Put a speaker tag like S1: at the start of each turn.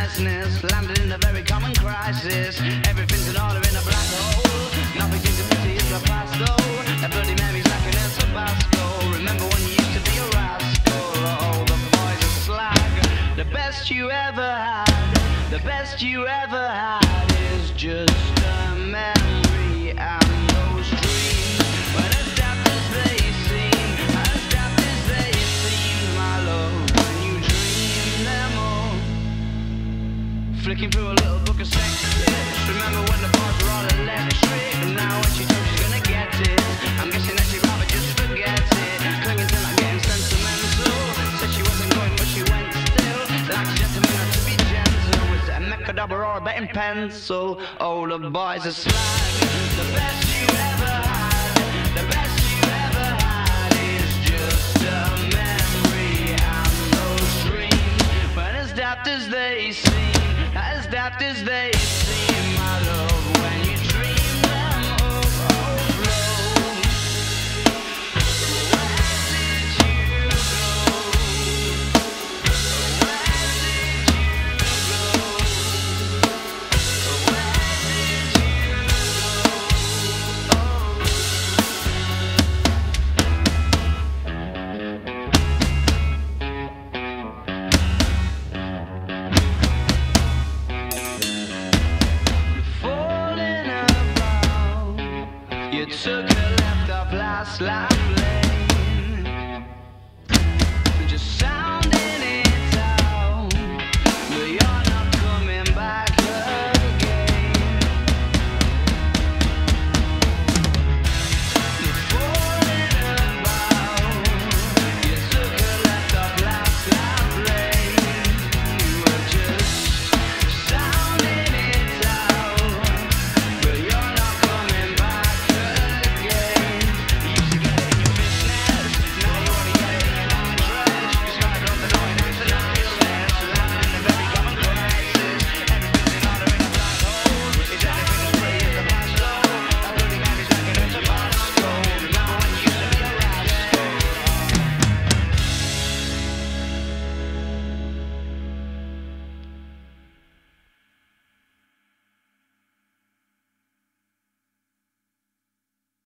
S1: niceness, landed in a very common crisis. Everything's in order in a black hole. Nothing seems to pity is the past though. A Bloody Mary's like an El Tabasco. Remember when you used to be a rascal? Oh, the boys are slag. The best you ever had, the best you ever had is just a memory and those dreams. When as daft as they seem, as daft as they seem, my love, when you dream them all. Flicking through a little book of sex tips. Remember when the bars were all electric? And now when she told she's gonna get it, I'm guessing that she'd rather just forget it. Clinging till I'm getting sentimental. Said she wasn't going but she went still. Like a gentleman had to be gentle. Was it a Mechadabra or a betting pencil? Oh, the boys are slag. The best you ever had, the best you ever had is just a memory and those dreams. When as daft as they seem, as daft as they seem.